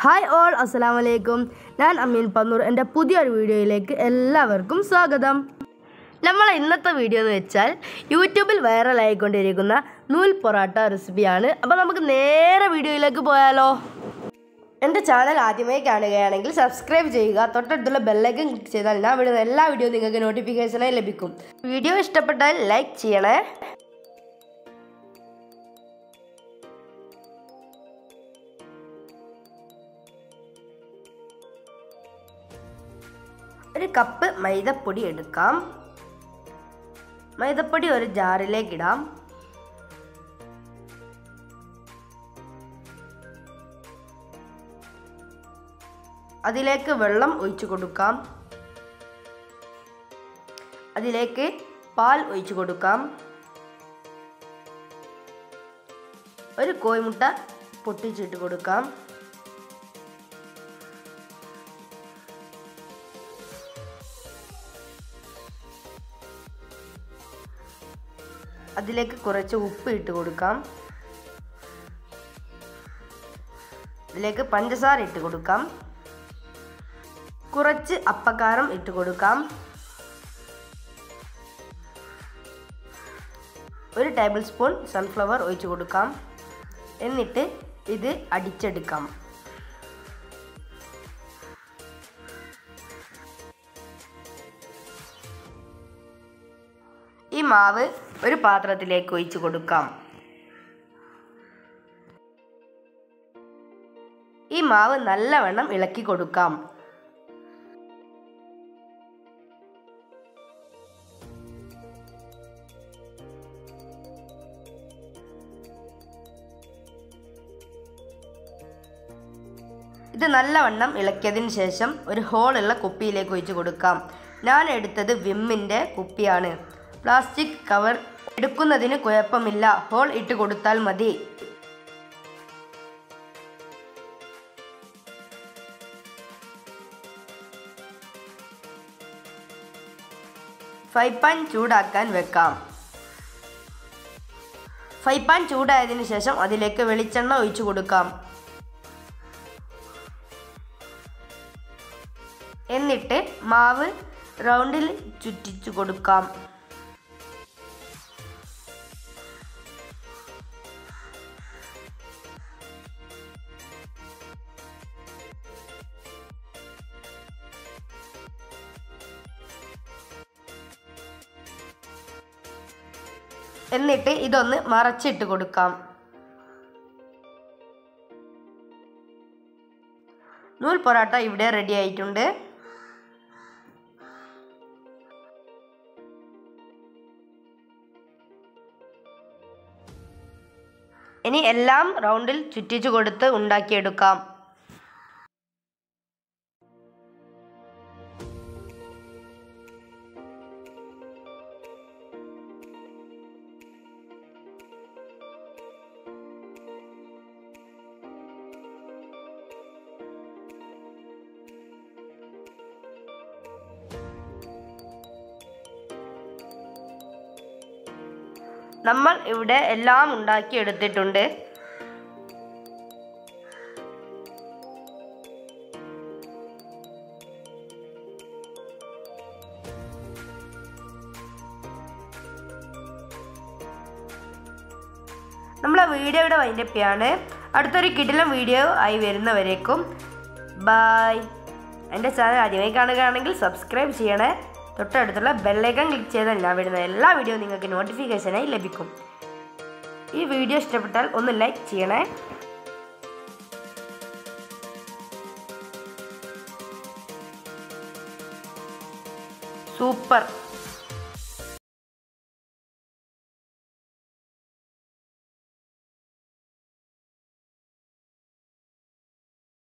Hi all, അസ്സലാമു അലൈക്കും. ഞാൻ അമീൻ പന്നൂർ. എൻ്റെ പുതിയൊരു വീഡിയോയിലേക്ക് എല്ലാവർക്കും സ്വാഗതം. നമ്മളെ ഇന്നത്തെ വീഡിയോ എന്ന് വെച്ചാൽ യൂട്യൂബിൽ വൈറലായിക്കൊണ്ടിരിക്കുന്ന നൂൽ പൊറാട്ട റെസിപ്പിയാണ്. അപ്പോൾ നമുക്ക് നേരെ വീഡിയോയിലേക്ക് പോയാലോ. എൻ്റെ ചാനൽ ആദ്യമായി കാണുകയാണെങ്കിൽ സബ്സ്ക്രൈബ് ചെയ്യുക. തൊട്ടടുത്തുള്ള ബെല്ലൈക്കൺ ക്ലിക്ക് ചെയ്താൽ ഞാൻ വിടുന്ന എല്ലാ വീഡിയോയും നിങ്ങൾക്ക് നോട്ടിഫിക്കേഷനായി ലഭിക്കും. വീഡിയോ ഇഷ്ടപ്പെട്ടാൽ ലൈക്ക് ചെയ്യണേ. ഒരു കപ്പ് മൈദപ്പൊടി എടുക്കാം. മൈദപ്പൊടി ഒരു ജാറിലേക്ക് ഇടാം. അതിലേക്ക് വെള്ളം ഒഴിച്ചു കൊടുക്കാം. അതിലേക്ക് പാൽ ഒഴിച്ചു കൊടുക്കാം. ഒരു കോഴിമുട്ട പൊട്ടിച്ചിട്ട് കൊടുക്കാം. അതിലേക്ക് കുറച്ച് ഉപ്പ് ഇട്ട് കൊടുക്കാം. ഇതിലേക്ക് പഞ്ചസാര ഇട്ട് കൊടുക്കാം. കുറച്ച് അപ്പക്കാരം ഇട്ട് കൊടുക്കാം. ഒരു ടേബിൾ സ്പൂൺ സൺഫ്ലവർ ഒഴിച്ചു കൊടുക്കാം. എന്നിട്ട് ഇത് അടിച്ചെടുക്കാം. ഈ മാവ് ഒരു പാത്രത്തിലേക്ക് ഒഴിച്ചു കൊടുക്കാം. ഈ മാവ് നല്ലവണ്ണം ഇളക്കി കൊടുക്കാം. ഇത് നല്ലവണ്ണം ഇളക്കിയതിന് ശേഷം ഒരു ഹോളുള്ള കുപ്പിയിലേക്ക് ഒഴിച്ചു കൊടുക്കാം. ഞാൻ എടുത്തത് വിമ്മിൻ്റെ കുപ്പിയാണ്. പ്ലാസ്റ്റിക് കവർ എടുക്കുന്നതിന് കുഴപ്പമില്ല, ഹോൾ ഇട്ട് കൊടുത്താൽ മതി. ഫ്രൈ പാൻ ചൂടാക്കാൻ വെക്കാം. ഫ്രൈ പാൻ ചൂടായതിനു ശേഷം അതിലേക്ക് വെളിച്ചെണ്ണ ഒഴിച്ചു കൊടുക്കാം. എന്നിട്ട് മാവ് റൗണ്ടിൽ ചുറ്റിച്ചു കൊടുക്കാം. എന്നിട്ട് ഇതൊന്ന് മറച്ചിട്ട് കൊടുക്കാം. നൂൽ പൊറാട്ട ഇവിടെ റെഡി ആയിട്ടുണ്ട്. ഇനി എല്ലാം റൗണ്ടിൽ ചുറ്റിച്ചു കൊടുത്ത് ഉണ്ടാക്കിയെടുക്കാം. നമ്മൾ ഇവിടെ എല്ലാം ഉണ്ടാക്കി എടുത്തിട്ടുണ്ട്. നമ്മളെ വീഡിയോ ഇവിടെ വൈൻഡപ്പ് ചെയ്യാണ്. അടുത്തൊരു കിടിലൻ വീഡിയോ ആയി വരുന്നവരേക്കും ബൈ. എൻ്റെ ചാനൽ ആദ്യമായി കാണുകയാണെങ്കിൽ സബ്സ്ക്രൈബ് ചെയ്യണേ. തൊട്ടടുത്തുള്ള ബെല്ലൈക്കൺ ക്ലിക്ക് ചെയ്താൽ ഞാൻ വിടുന്ന എല്ലാ വീഡിയോയും നിങ്ങൾക്ക് നോട്ടിഫിക്കേഷനായി ലഭിക്കും. ഈ വീഡിയോ ഇഷ്ടപ്പെട്ടാൽ ഒന്ന് ലൈക്ക് ചെയ്യണേ. സൂപ്പർ.